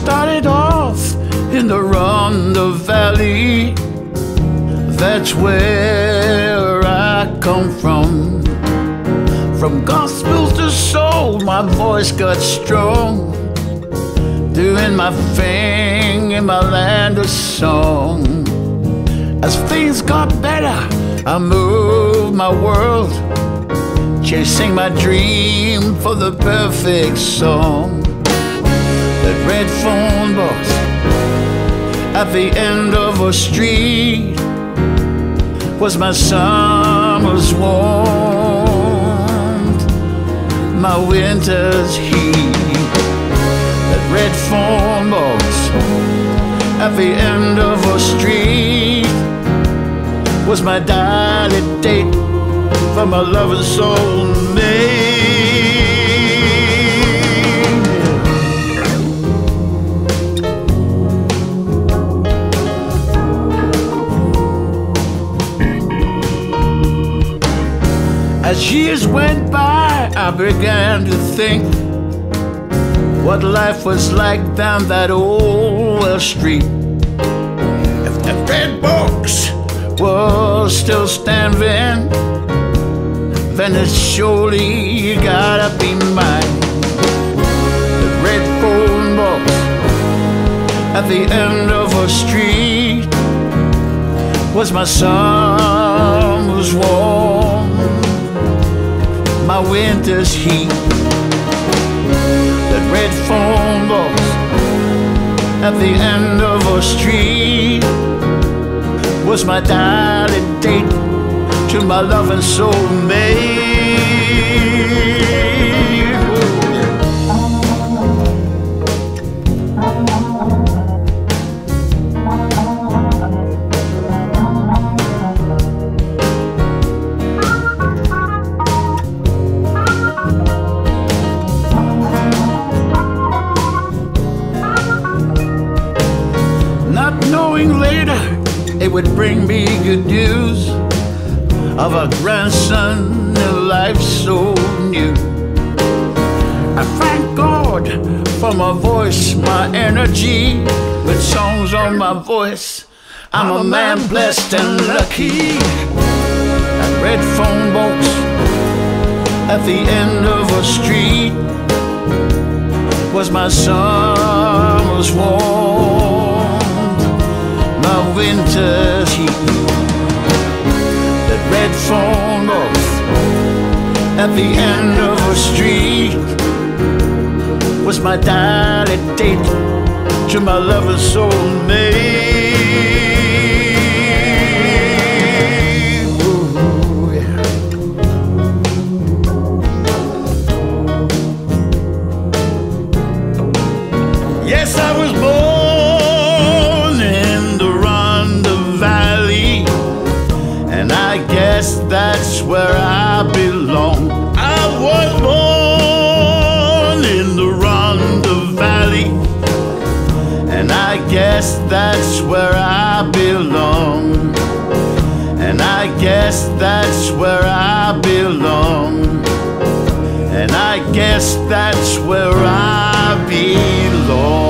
started off in the Rhondda Valley. That's where I come from. From gospel to soul, my voice got strong, doing my thing in my land of song. As things got better, I moved my world, chasing my dream for the perfect song. That red phone box at the end of a street was my summer's warmth, my winter's heat. That red phone box at the end of a street was my dial-it date for my lover's soulmate. As years went by, I began to think what life was like down that old Well Street. If that red box was still standing, then it's surely gotta be mine. The red phone box at the end of a street was my summer's warmth, my winter's heat. That red phone box at the end of a street was my dial-it date to my loving soulmate. Not knowing later it would bring me good news of a grandson in life so new. I thank God for my voice, my energy, with songs on my voice. I'm a man blessed and lucky. That red phone box at the end of a street was my summer's warmth, my winter's heat. That red phone box at the end of a street was my dial-it date to my lover's soulmate. Ooh, yeah. Yes, I was born in the Rhondda Valley, and I guess that's where I belong. I was born in the Rhondda Valley, and I guess that's where I belong. And I guess that's where I belong. And I guess that's where I belong.